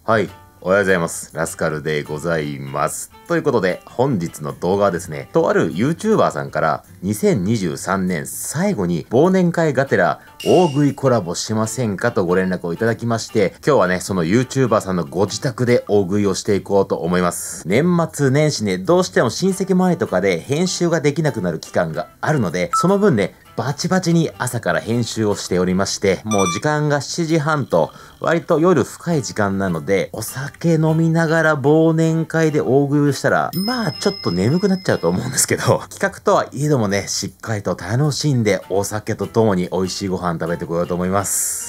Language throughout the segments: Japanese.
はい。おはようございます。ラスカルでございます。ということで、本日の動画はですね、とある YouTuber さんから2023年最後に忘年会がてら大食いコラボしませんかとご連絡をいただきまして、今日はね、その YouTuber さんのご自宅で大食いをしていこうと思います。年末年始ね、どうしても親戚周りとかで編集ができなくなる期間があるので、その分ね、バチバチに朝から編集をしておりまして、もう時間が7時半と、割と夜深い時間なので、お酒飲みながら忘年会で大食いをしたら、まあちょっと眠くなっちゃうと思うんですけど、企画とはいえどもね、しっかりと楽しんでお酒とともに美味しいご飯食べてこようと思います。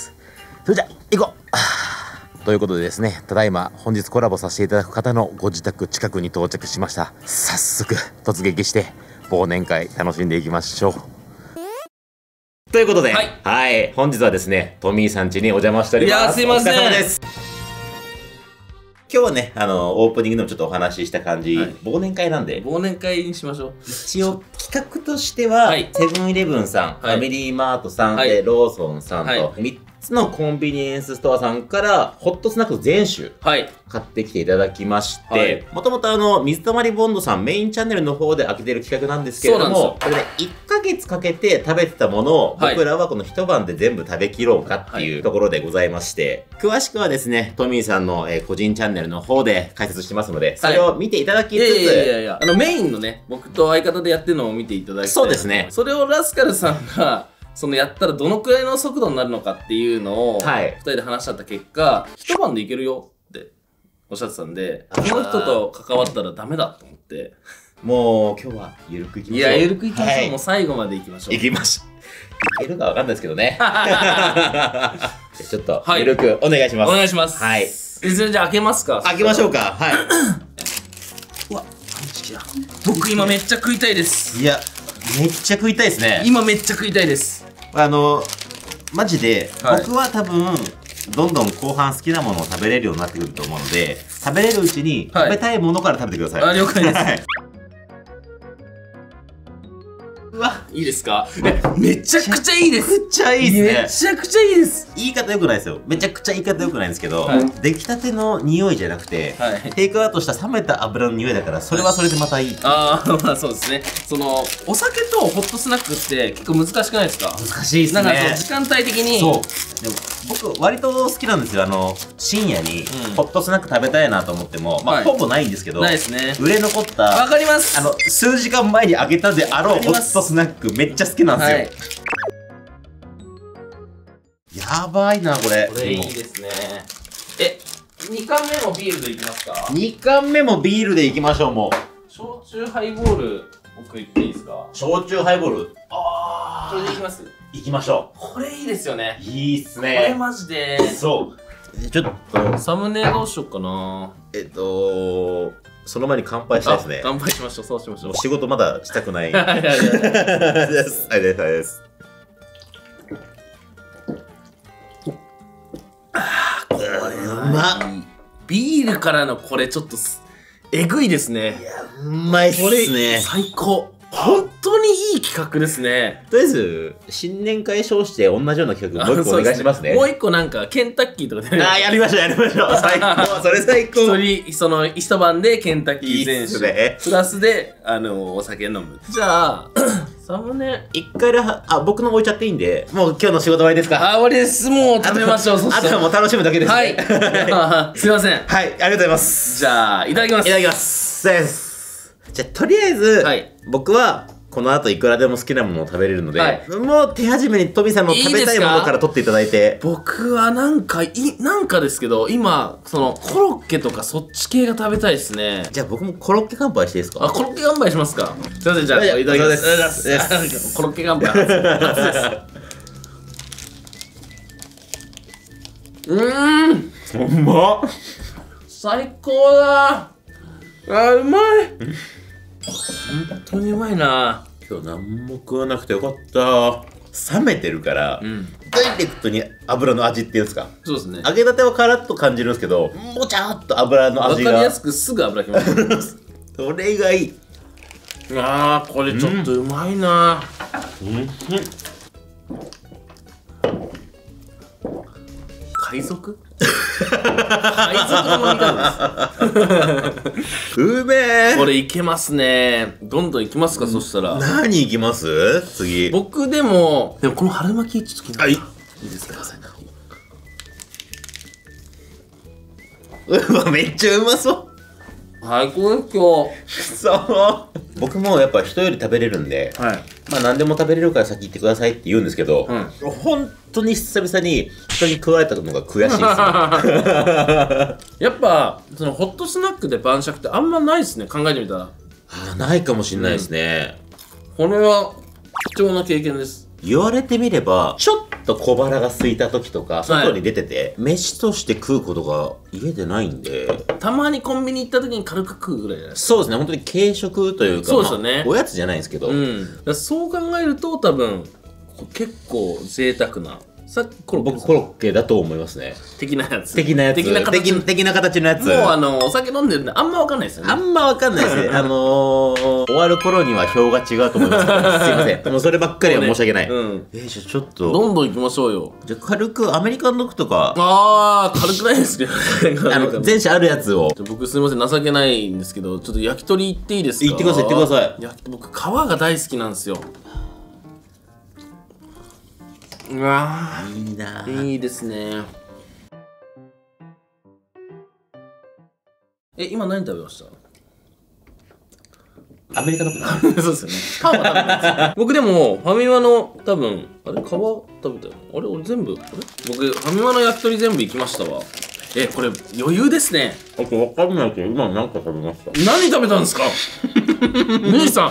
それじゃ、行こうということでですね、ただいま本日コラボさせていただく方のご自宅近くに到着しました。早速突撃して忘年会楽しんでいきましょう。ということで、はい、本日はですね、トミーさん家にお邪魔しております。 いや、すいません。お疲れ様です。 今日はね、オープニングでもちょっとお話しした感じ、忘年会なんで。 忘年会にしましょう。 一応、企画としては、セブンイレブンさん、ファミリーマートさん、で、ローソンさんと、3つのコンビニエンスストアさんから、ホットスナック全種、買ってきていただきまして、もともと水溜りボンドさんメインチャンネルの方で開けてる企画なんですけれども、これね、1ヶ月かけて食べてたものを、僕らはこの一晩で全部食べきろうかっていうところでございまして、詳しくはですね、トミーさんの個人チャンネルの方で解説してますので、それを見ていただきつつ、 メインのね、僕と相方でやってるのを見ていただきたい。 そうですね。 それをラスカルさんが、やったらどのくらいの速度になるのかっていうのを、2人で話し合った結果、一晩でいけるよっておっしゃってたんで、この人と関わったらダメだと思って。 もう今日はゆるくいきましょう。 いや、ゆるくいきましょう。もう最後までいきましょう。 いきましょう。いけるかわかんないですけどね。ちょっと、ゆるくお願いします。 お願いします。 はい。 じゃあ開けますか。 開けましょうか。はい。 うわ、パンチキだ。僕今めっちゃ食いたいです。 いや、めっちゃ食いたいですね。 今めっちゃ食いたいです。 マジで、僕は多分、どんどん後半好きなものを食べれるようになってくると思うので、食べれるうちに食べたいものから食べてください。 あ、了解です。うわ、いいですか？めちゃくちゃいいです。 めちゃくちゃいいですね。 めちゃくちゃいいです。 言い方良くないですよ。めちゃくちゃ言い方良くないんですけど、出来たての匂いじゃなくて、テイクアウトした冷めた油の匂いだから、それはそれでまたいい。 ああ、まあそうですね。お酒とホットスナックって結構難しくないですか？ 難しいですね。 なんか時間帯的に。 そう。でも僕割と好きなんですよ。深夜にホットスナック食べたいなと思っても、まあほぼないんですけど、 ないですね。 売れ残った、 わかります。 数時間前にあげたであろうホットスナックめっちゃ好きなんですよ。やばいなこれ。 これいいですね。2缶目もビールでいきますか ？2缶目もビールでいきましょう。もう焼酎ハイボール僕言っていいですか？ 焼酎ハイボール。 ああ、これでいきます。 いきましょう。 これいいですよね。 いいっすね。 これマジで。 そう。ちょっとサムネどうしようかな。 その前に乾杯したいですね。 乾杯しましょう。そうしましょう。 仕事まだしたくない。はいです。はいです。 これうまっ。ビールからのこれちょっとえぐいですね。 いや、うまいっすね。 最高。本当にいい企画ですね。 とりあえず、新年会称して同じような企画もう一個お願いしますね。 もう一個なんか、ケンタッキーとかで。 ああ、やりましょう、やりましょう。最高。それ最高。 一晩でケンタッキー全種。プラスで、お酒飲む。じゃあ、サムネ。 一回僕の置いちゃっていいんで、もう今日の仕事終わりですか？ 終わりです。もう食べましょう。 あとはもう楽しむだけです。 はい。すいません。 はい、ありがとうございます。 じゃあ、いただきます。 いただきます。じゃあ、とりあえず、僕は、この後いくらでも好きなものを食べれるので、もう手始めにトミさんの食べたいものから取っていただいて。 僕はなんかですけど、今、コロッケとかそっち系が食べたいですね。 じゃあ僕もコロッケ乾杯していいですか？ あ、コロッケ乾杯しますか？すいません、じゃあ、いただきます。コロッケ乾杯初です。 うまっ。 最高だ。うまい。本当にうまいな。 今日何も食わなくてよかった。冷めてるから、ダイレクトに油の味っていうんですか。 そうですね。 揚げたてはカラッと感じるんですけど、もちゃっと油の味が。 わかりやすくすぐ油きます。 それがいい。 これちょっとうまいな。海賊海賊の飲み方です。 うめえ。 これいけますね。どんどんいきますか、そしたら。 何いきます次。 僕でもこの春巻きちょっと気になる。 いいですか。うわ、めっちゃうまそう。 最高です今日。そう。僕もやっぱ人より食べれるんで、 はい、 まあ何でも食べれるから先行ってくださいって言うんですけど、本当に久々に人に食われたのが悔しいですね。 やっぱそのホットスナックで晩酌ってあんまないですね、考えてみたら。 ないかもしれないですね。 これは貴重な経験です。 言われてみればちょっと小腹が空いた時とか外に出てて、飯として食うことが家でないんで、 たまにコンビニ行った時に軽く食うぐらいじゃないですか。 そうですね、本当に軽食というか、 そうですよね、 おやつじゃないんですけど、 そう考えると多分結構贅沢な、さっき僕コロッケだと思いますね。 的なやつ的な形のやつ。 もうお酒飲んでるんであんま分かんないですよね。 あんま分かんないですね。終わる頃には表が違うと思います。すいません、もうそればっかりは申し訳ない。じゃあちょっとどんどん行きましょうよ。 じゃあ軽くアメリカンドッグとか。 軽くないですけど全種あるやつを。 僕すいません情けないんですけど、ちょっと焼き鳥行っていいですか。 行ってください、行ってください。 僕皮が大好きなんですよ。うわー、いいな。 いいですね。今何食べました？ アメリカのそうですよね。パンは食べないですよ。僕でもファミマの多分皮食べたよ。俺全部僕ファミマの焼き鳥全部行きましたわ。これ余裕ですね。 分かんないけど今何か食べました。 何食べたんですか？兄さん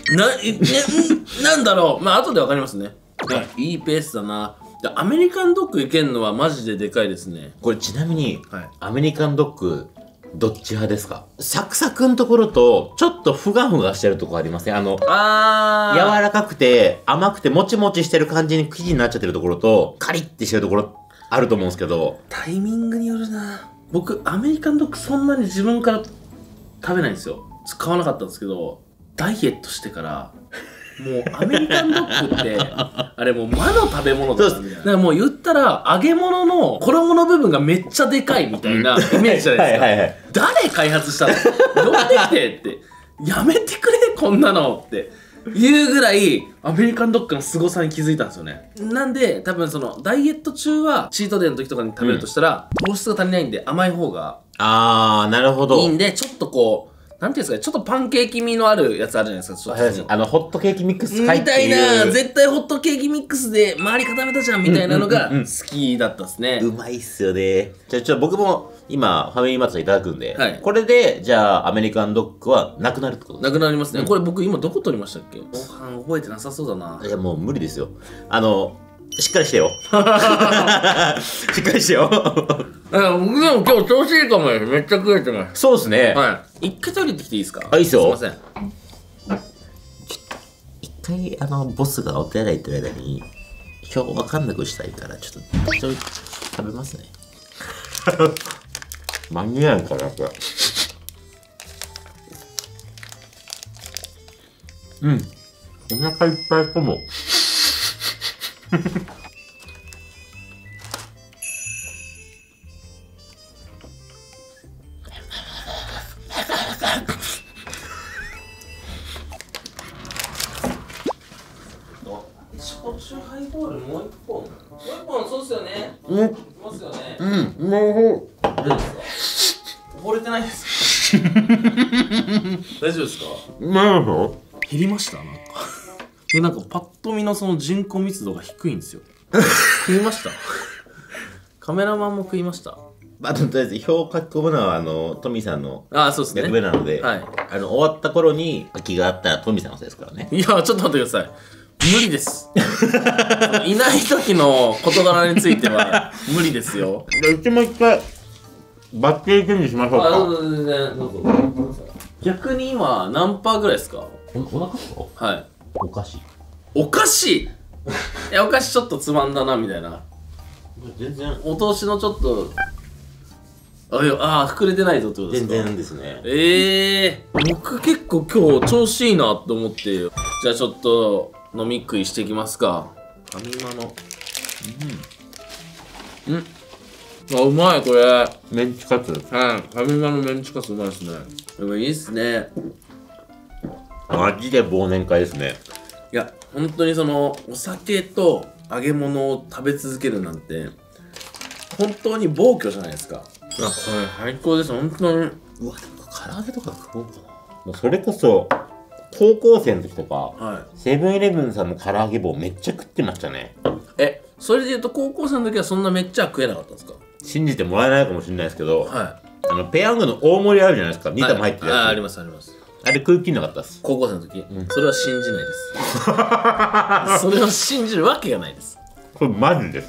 なんだろう。まあ後で分かりますね。いいペースだな。アメリカンドッグいけんのはマジででかいですね。 これちなみに、アメリカンドッグどっち派ですか？サクサクのところとちょっとふがふがしてるとこありません？柔らかくて甘くてもちもちしてる感じに生地になっちゃってるところとカリッてしてるところあると思うんですけど、 タイミングによるな。僕アメリカンドッグそんなに自分から食べないんですよ。買わなかったんですけど、ダイエットしてからもうアメリカンドッグってあれもう魔の食べ物だったみたいな。だからもう言ったら揚げ物の衣の部分がめっちゃでかいみたいなイメージじゃないですか。誰開発したの？呼んできてってやめてくれこんなのっていうぐらいアメリカンドッグの凄さに気づいたんですよね。なんで多分そのダイエット中はチートデーの時とかに食べるとしたら、糖質が足りないんで甘い方がなるほど、 いいんで、ちょっとこうなんていうんですかね、ちょっとパンケーキ味のあるやつあるじゃないですか。ちょっとホットケーキミックスみたいな、絶対ホットケーキミックスで周り固めたじゃんみたいなのが好きだったですね。 うまいっすよね。じゃあ僕も今ファミリーマートでいただくんで、これでじゃあアメリカンドッグはなくなるってこと？ なくなりますね。これ僕今どこ取りましたっけ？後半覚えてなさそうだな。 いやもう無理ですよ。しっかりしてよ。しっかりしてよ。 僕でも今日調子いいかもです。めっちゃ食えてます。 そうですね。 一回トイレ行ってきていいですか？ いいっすよ。 すいません。 一回ボスがお手洗い行ってる間に表わかんなくしたいからちょっと食べますね。間に合うからこれ。お腹いっぱいかも。 焼酎ハイボールもう一本そうっすよね。いますよね。 もう溺れてないですか？大丈夫ですか？減りました？なんかパッと見のその人口密度が低いんですよ。食いました？カメラマンも食いました？ とりあえず表書き込むのはトミーさんの役目なので、終わった頃に空きがあったらトミーさんのせいですからね。 いやちょっと待ってください。無理です。いない時の事柄については無理ですよ。 うちも一回バッテリーチェンジしましょうか。 どうぞ。逆に今何パーぐらいですか？ お腹ですか？ はい。 お菓子お菓子お菓子ちょっとつまんだなみたいな。 全然お通しのちょっと膨れてないぞってことですか？ 全然ですね。 僕結構今日調子いいなと思って、じゃあちょっと飲み食いしていきますか。ファミマのあ、うまいこれ。 メンチカツ。 はい、ファミマのメンチカツうまいですね。でもいいっすね。 マジで忘年会ですね。 いや、本当にそのお酒と揚げ物を食べ続けるなんて本当に暴挙じゃないですか。これ最高です、本当に。うわ、 唐揚げとか食おうかな。もうそれこそ高校生の時とか、はい、セブンイレブンさんの唐揚げ棒めっちゃ食ってましたね。 それで言うと高校生の時はそんなめっちゃ食えなかったんですか？ 信じてもらえないかもしれないですけど、はい、ペヤングの大盛りあるじゃないですか。2玉入ってるやつ。 ありますあります。 あれ食い切んなかったっす。 高校生の時、それは信じないです。それを信じるわけがないです。 これマジです。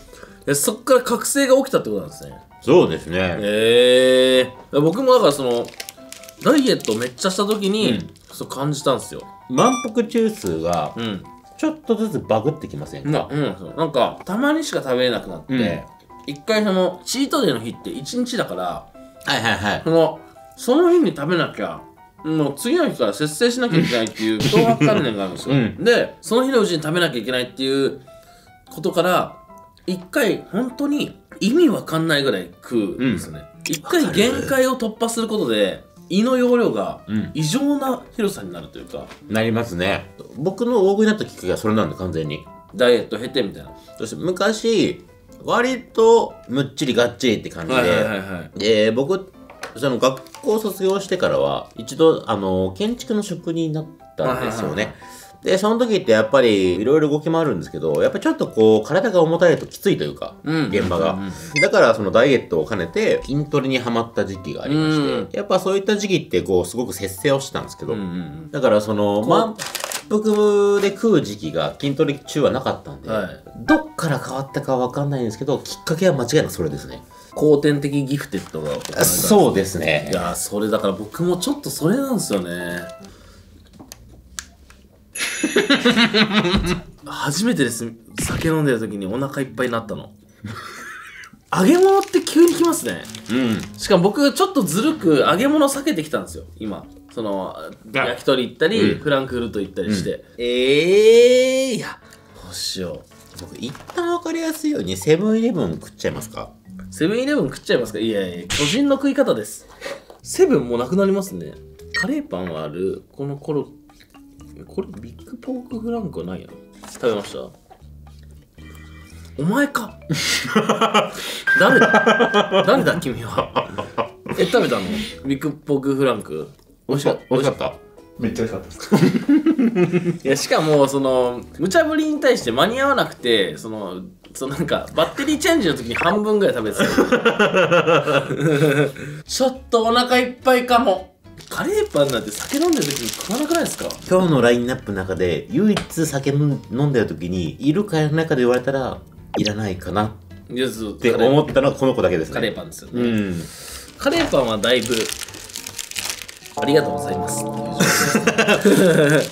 そっから覚醒が起きたってことなんですね。 そうですね。 僕もだからそのダイエットめっちゃした時に、そう感じたんですよ。 満腹中枢がちょっとずつバグってきませんか？ なんかたまにしか食べれなくなって、一回そのチートデーの日って1日だから、 はいはいはい、 その日に食べなきゃもう次の日から節制しなきゃいけないっていう強迫観念があるんですよ。でその日のうちに食べなきゃいけないっていうことから一回本当に意味わかんないぐらい食うんですね。一回限界を突破することで胃の容量が異常な広さになるというか、 なりますね。僕の大食いになったきっかけがそれなんで、完全にダイエット経てみたいな。 そして昔割とむっちりがっちりって感じで、僕その学校卒業してからは一度建築の職人になったんですよね。でその時ってやっぱりいろいろ動き回るんですけど、やっぱりちょっとこう体が重たいときついというか、現場が、だからそのダイエットを兼ねて筋トレにはまった時期がありまして、やっぱそういった時期ってこうすごく節制をしてたんですけど、だからその満腹で食う時期が筋トレ中はなかったんで、どっから変わったかわかんないんですけど、きっかけは間違いなくそれですね。 後天的ギフテッドが。 そうですね。 いやそれだから僕もちょっとそれなんですよね。初めてです、酒飲んでる時にお腹いっぱいになったの。揚げ物って急に来ますね。しかも僕ちょっとずるく揚げ物避けてきたんですよ今。その焼き鳥行ったり、フランクフルト行ったりして、いやどうしよう。 僕一旦分かりやすいようにセブンイレブン食っちゃいますか？ セブンイレブン食っちゃいますか？いやいや、巨人の食い方です。セブンもなくなりますね。カレーパンはある。これビッグポークフランクはないやん。食べました？お前か。誰だ君は。食べたの？ビッグポークフランク。 美味しかった。 めっちゃ美味しかったです。 いやしかもその無茶ぶりに対して間に合わなくて、そのなんかバッテリーチェンジの時に半分ぐらい食べてた。ちょっとお腹いっぱいかも。カレーパンなんて酒飲んでる時に食わなくないですか？ 今日のラインナップの中で唯一酒飲んでる時にいるかいらないかで言われたらいらないかなって思ったのはこの子だけですね。 カレーパンですよね。カレーパンはだいぶありがとうございますっていう状況です。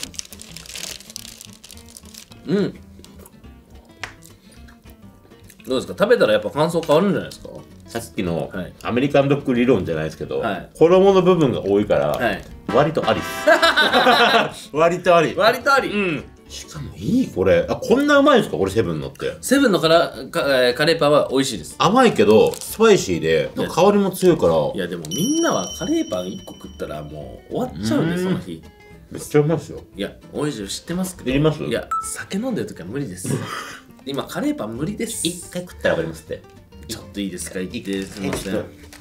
どうですか？食べたらやっぱ感想変わるんじゃないですか？ さっきのアメリカンドッグ理論じゃないですけど、衣の部分が多いから、割とありっす。割とあり。しかもいいこれ。こんなうまいんですかこれ？セブンのって。 セブンのカレーパンは美味しいです。 甘いけどスパイシーで香りも強いから。 いやでもみんなはカレーパン1個食ったらもう終わっちゃうんで、その日。 めっちゃうまいですよ。 いや美味しい、知ってますけど。 知ります？ いや酒飲んでる時は無理です。今カレーパン無理です。 一回食ったら分かりますって。 ちょっといいですか？言ってすみません。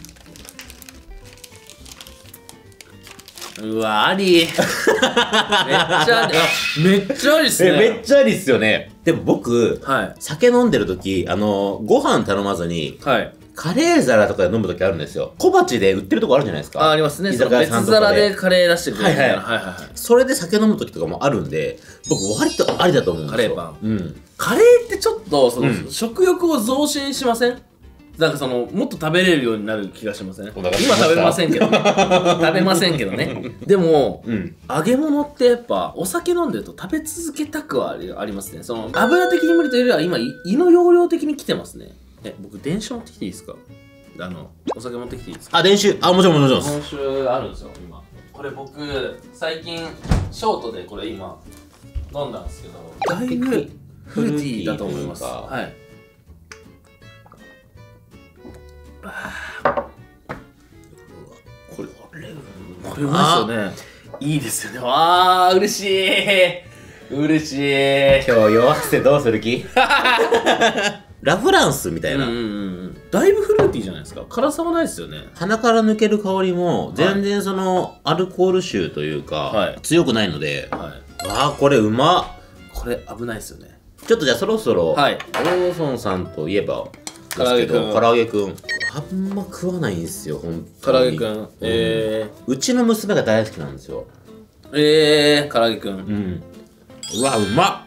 うわあり。めっちゃありっすね。 めっちゃありっすよね。でも僕、酒飲んでる時ご飯頼まずに、カレー皿とかで飲む時あるんですよ。小鉢で売ってるとこあるじゃないですか。 ありますね。別皿でカレー出してくれる。 それで酒飲む時とかもあるんで、僕割とありだと思うんですよ。 カレーパン。カレーってちょっと食欲を増進しません？なんかもっと食べれるようになる気がしません？今食べませんけどね。食べませんけどね。でも、揚げ物ってやっぱお酒飲んでると食べ続けたくはありますね。油的に無理というよりは今胃の容量的に来てますね。僕電子持ってきていいですか？お酒持ってきていいですか？ 電子。もちろん。 日本酒あるんですよ今。これ僕最近ショートでこれ今飲んだんですけど、だいぶフルーティーだと思います。 これうまいですよね。いいですよね。わあ、嬉しい。嬉しい。 今日酔わせてどうする気？ラフランスみたいな。 だいぶフルーティーじゃないですか。辛さはないですよね。 鼻から抜ける香りも全然そのアルコール臭というか強くないので、わあこれうまっ。 これ危ないですよね。 ちょっとじゃあそろそろローソンさんといえばですけど、唐揚げくんあんま食わないんですよ、ほんとに。 唐揚げくん、 うちの娘が大好きなんですよ。 唐揚げくん。 うわ、うまっ。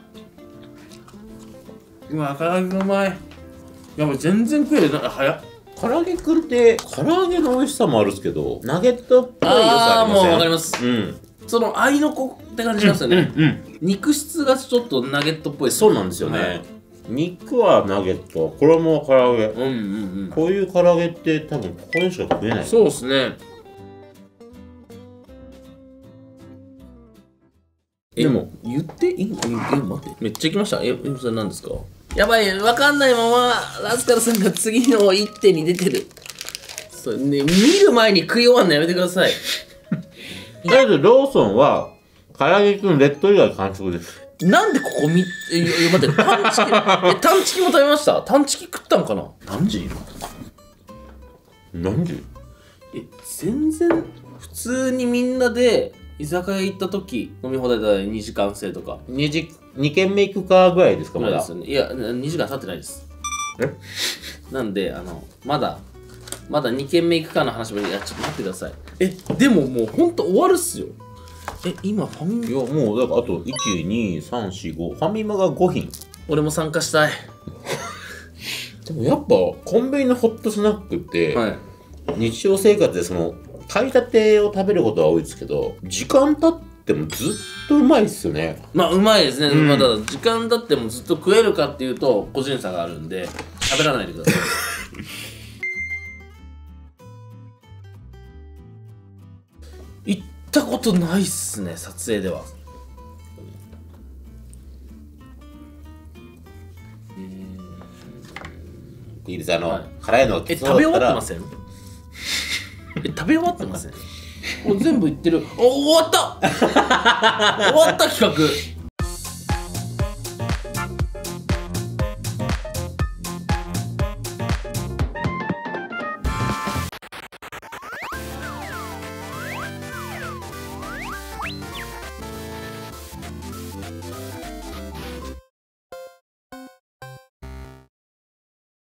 うわ、唐揚げうまい。いや、もう全然食える。早っ。 唐揚げくんって唐揚げの美味しさもあるんですけど、ナゲットっぽい良さありません？ もうわかります。その合いの子って感じしますよね。肉質がちょっとナゲットっぽい。 そうなんですよね。肉はナゲット、衣は唐揚げ。こういう唐揚げって多分ここでしか食えない。 そうですね。でも言っていい？待って、めっちゃ行きました。それ何ですか？やばい、わかんないままラスカルさんが次の一手に出てる。それね、見る前に食い終わんのやめてください。 だけどローソンは唐揚げくんレッド以外完食です。 なんでここ待って、タンチキタンチキも食べました？タンチキ食ったのかな？何時？ 何時？ 全然普通にみんなで居酒屋行った時飲み放題だ2時間制とか 2軒目行くかぐらいですか？まだですよね。いや2時間経ってないです。なんでまだ2軒目行くかの話も、いやちょっと待ってください。でももうほんと終わるっすよ。今ファミマ、 いやもうだからあと12345ファミマが5品。 俺も参加したい。 でもやっぱコンビニのホットスナックって、日常生活でその買いたてを食べることは多いですけど、時間経ってもずっとうまいっすよね。 まあうまいですね。まだ時間経ってもずっと食えるかっていうと個人差があるんで喋らないでください。行ったことないっすね、撮影では。 いいです、辛いのが食べ終わってません？食べ終わってません？もう全部いってる。終わった終わった企画。